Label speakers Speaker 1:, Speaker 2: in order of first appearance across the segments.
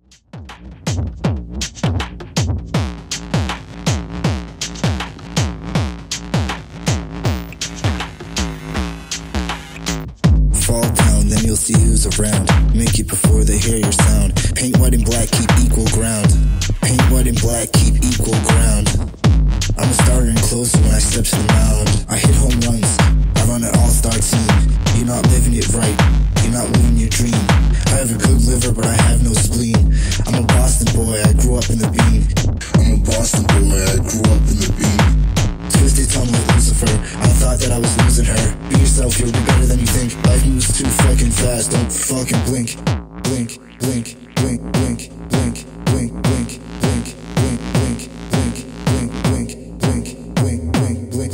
Speaker 1: Fall down, then you'll see who's around. Make it before they hear your sound. Paint white and black, keep equal ground. Paint white and black, keep equal ground. I'm a starter and closer when I step to the mound. I hit home runs, I run an all-star team. You're not living it right, you're not living your dream. I have a good liver, but I have no spleen. I'm a Boston boy, I grew up in the bean. I'm a Boston boy, I grew up in the bean. Twisted tongue like Lucifer, I thought that I was losing her. Be yourself, you'll be better than you think. Life moves too fucking fast, don't fucking blink. Blink, blink, blink, blink, blink, blink, blink, blink, blink, blink, blink, blink, blink, blink, blink, blink, blink,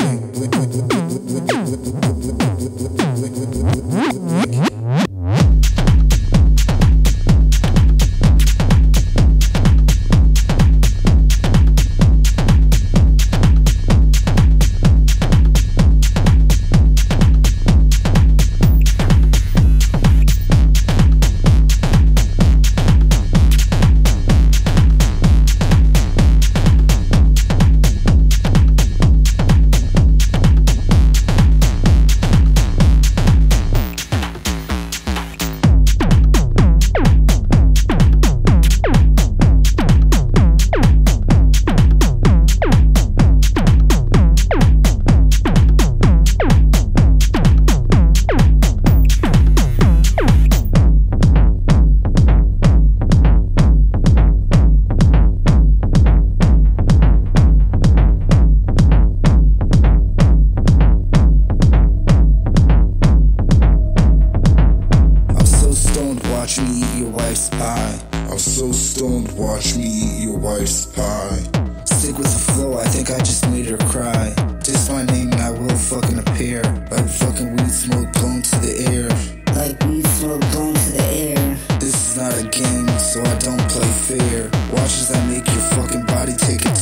Speaker 1: watch me eat your wife's pie.
Speaker 2: I'm so stoned, watch me eat your wife's pie.
Speaker 1: Sick with the flow, I think I just made her cry. Diss my name and I will fucking appear. Like fucking weed smoke blown to the air.
Speaker 3: Like weed smoke blown to the air.
Speaker 1: This is not a game, so I don't play fair. Watch as I make your fucking body take a